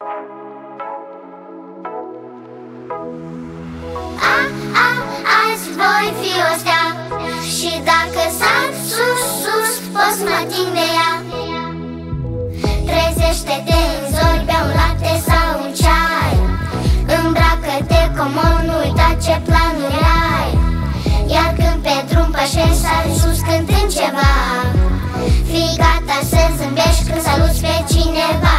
Azi voi fi o stea, și dacă sar sus, sus, poți să mă ating de ea. Trezește-te în zori, bea un lapte sau un ceai. Îmbracă-te comod, nu uita ce planuri ai. Iar când pe drum pășești, sari sus cântând ceva. Fii gata să zâmbești când saluți pe cineva.